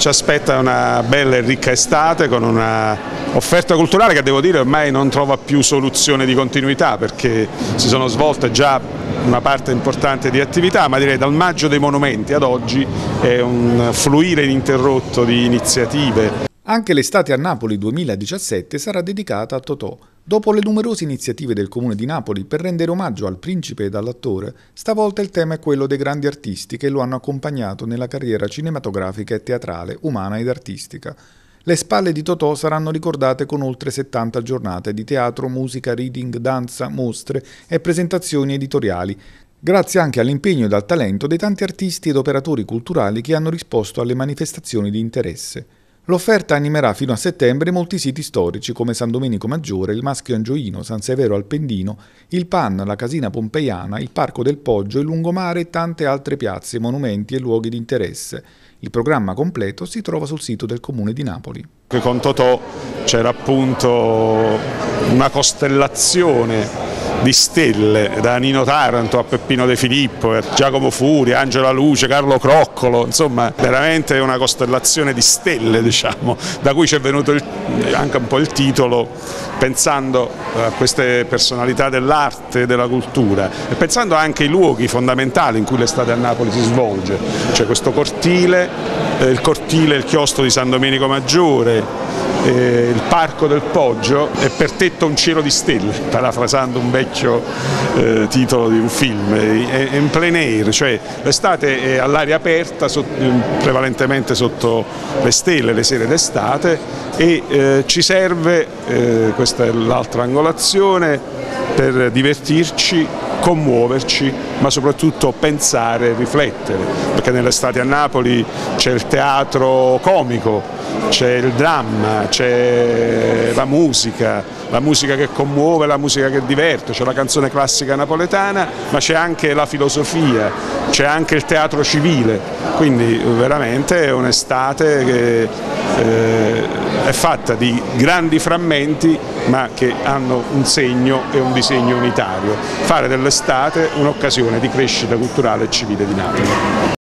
Ci aspetta una bella e ricca estate con una offerta culturale che devo dire ormai non trova più soluzione di continuità, perché si sono svolte già una parte importante di attività, ma direi dal maggio dei monumenti ad oggi è un fluire ininterrotto di iniziative. Anche l'estate a Napoli 2017 sarà dedicata a Totò. Dopo le numerose iniziative del Comune di Napoli per rendere omaggio al principe e all'attore, stavolta il tema è quello dei grandi artisti che lo hanno accompagnato nella carriera cinematografica e teatrale, umana ed artistica. Le spalle di Totò saranno ricordate con oltre 70 giornate di teatro, musica, reading, danza, mostre e presentazioni editoriali, grazie anche all'impegno ed al talento dei tanti artisti ed operatori culturali che hanno risposto alle manifestazioni di interesse. L'offerta animerà fino a settembre molti siti storici come San Domenico Maggiore, il Maschio Angioino, San Severo Alpendino, il Pan, la Casina Pompeiana, il Parco del Poggio, il Lungomare e tante altre piazze, monumenti e luoghi di interesse. Il programma completo si trova sul sito del Comune di Napoli. Con Totò c'era appunto una costellazione di stelle, da Nino Taranto a Peppino De Filippo, Giacomo Furia, Angela Luce, Carlo Croccolo, insomma veramente una costellazione di stelle, diciamo, da cui ci è venuto anche un po' il titolo, pensando a queste personalità dell'arte e della cultura e pensando anche ai luoghi fondamentali in cui l'estate a Napoli si svolge, cioè questo cortile, il chiostro di San Domenico Maggiore, il Parco del Poggio e per tetto un cielo di stelle, parafrasando un vecchio titolo di un film, è in plein air, cioè l'estate è all'aria aperta, prevalentemente sotto le stelle, le sere d'estate, e ci serve, questa è l'altra angolazione, per divertirci, commuoverci, ma soprattutto pensare e riflettere, perché nell'estate a Napoli c'è il teatro comico, c'è il dramma, c'è la musica che commuove, la musica che diverte, c'è la canzone classica napoletana, ma c'è anche la filosofia, c'è anche il teatro civile, quindi veramente è un'estate che è fatta di grandi frammenti ma che hanno un segno e un disegno unitario, fare dell'estate un'occasione di crescita culturale e civile di Napoli.